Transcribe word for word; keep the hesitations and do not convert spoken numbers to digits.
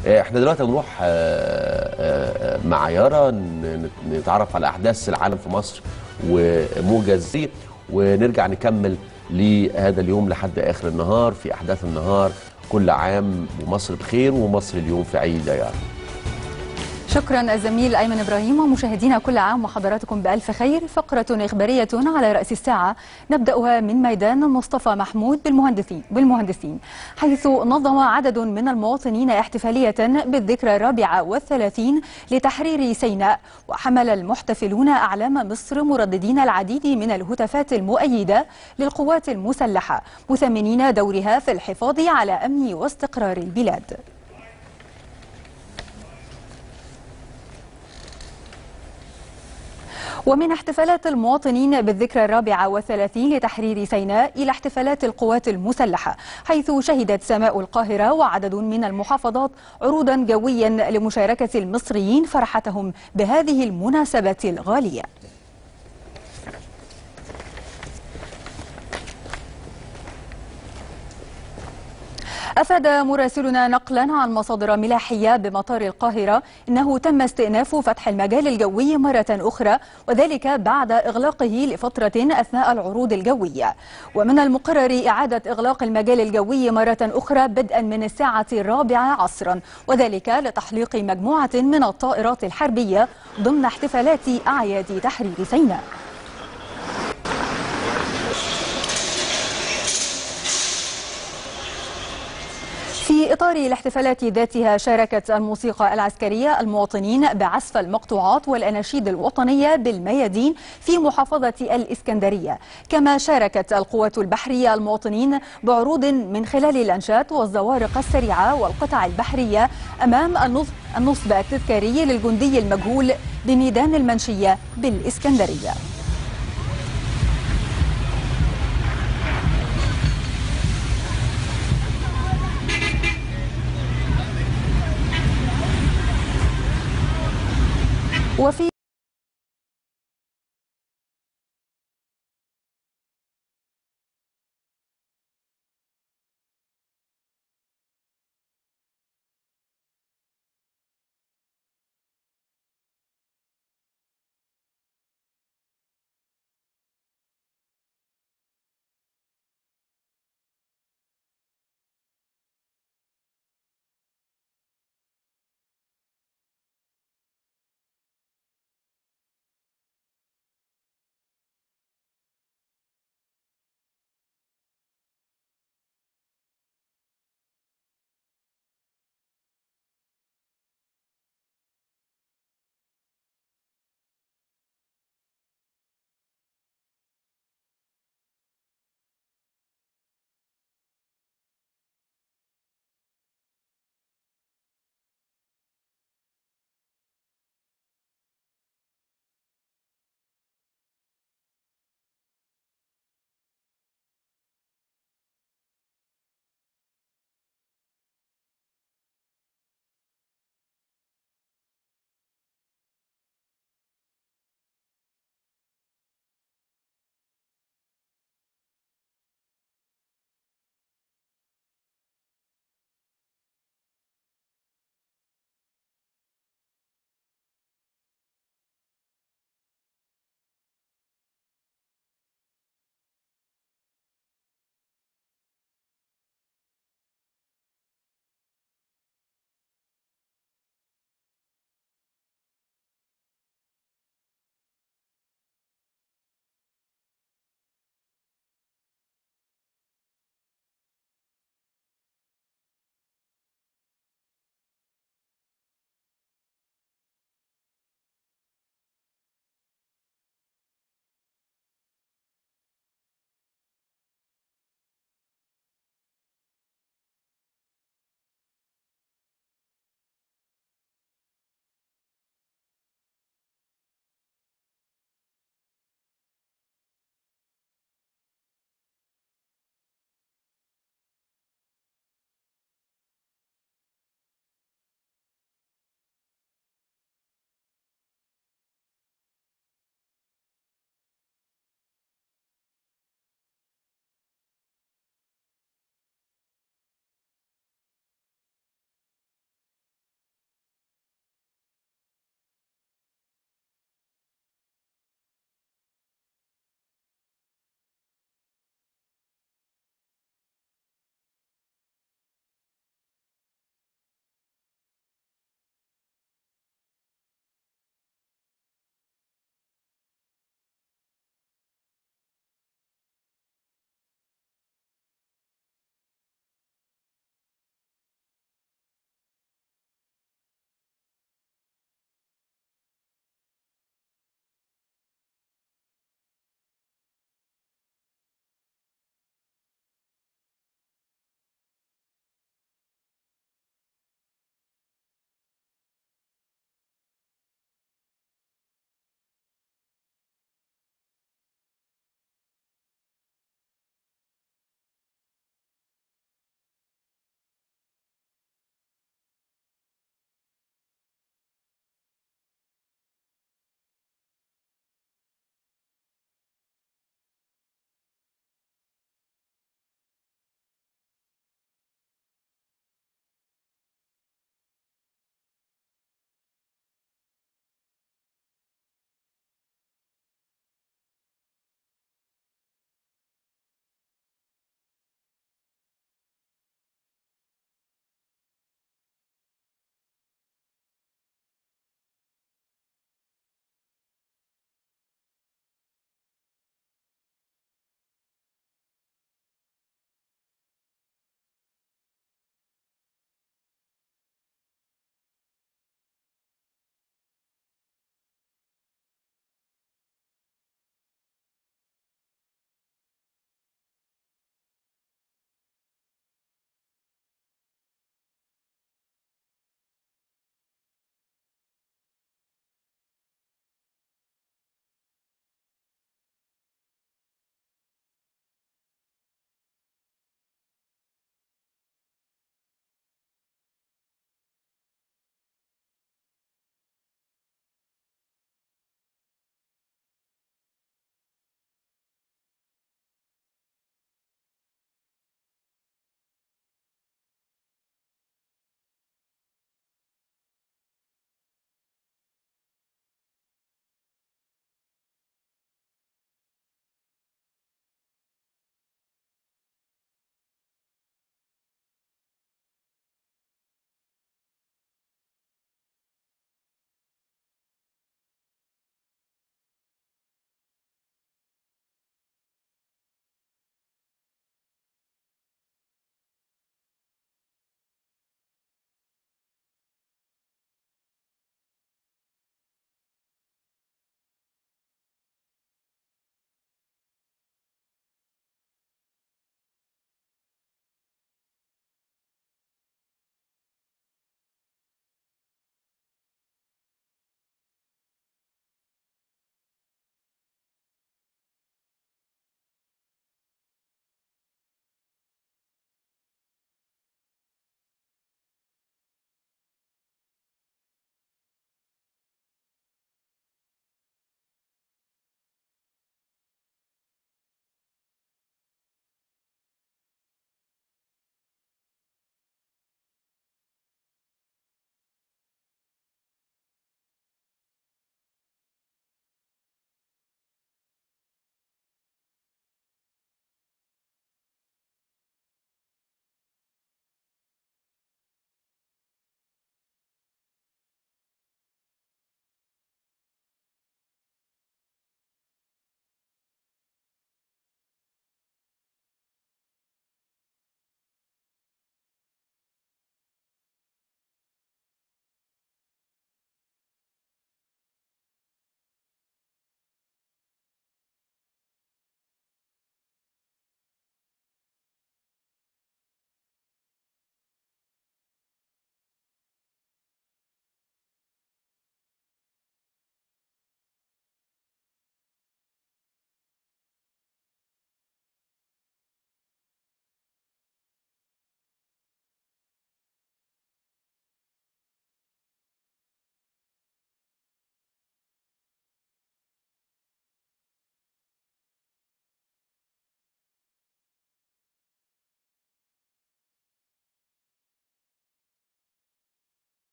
احنا دلوقتي هنروح مع يارا نتعرف على احداث العالم في مصر وموجز فيه، ونرجع نكمل لهذا اليوم لحد اخر النهار في احداث النهار. كل عام ومصر بخير، ومصر اليوم في عيد يا يارا. شكرا الزميل أيمن إبراهيم. ومشاهدينا كل عام وحضراتكم بألف خير. فقرة إخبارية على رأس الساعة نبدأها من ميدان مصطفى محمود بالمهندسين بالمهندسين حيث نظم عدد من المواطنين احتفالية بالذكرى الرابعة والثلاثين لتحرير سيناء. وحمل المحتفلون أعلام مصر مرددين العديد من الهتافات المؤيدة للقوات المسلحة، مثمنين دورها في الحفاظ على أمن واستقرار البلاد. ومن احتفالات المواطنين بالذكرى الرابعة والثلاثين لتحرير سيناء إلى احتفالات القوات المسلحة، حيث شهدت سماء القاهرة وعدد من المحافظات عروضا جويا لمشاركة المصريين فرحتهم بهذه المناسبة الغالية. أفاد مراسلنا نقلا عن مصادر ملاحية بمطار القاهرة أنه تم استئناف فتح المجال الجوي مرة أخرى، وذلك بعد إغلاقه لفترة أثناء العروض الجوية. ومن المقرر إعادة إغلاق المجال الجوي مرة أخرى بدءا من الساعة الرابعة عصرا، وذلك لتحليق مجموعة من الطائرات الحربية ضمن احتفالات أعياد تحرير سيناء. في إطار الاحتفالات ذاتها، شاركت الموسيقى العسكرية المواطنين بعزف المقطوعات والأناشيد الوطنية بالميادين في محافظة الإسكندرية. كما شاركت القوات البحرية المواطنين بعروض من خلال الأنشات والزوارق السريعة والقطع البحرية أمام النصب التذكاري للجندي المجهول بميدان المنشية بالإسكندرية. وفي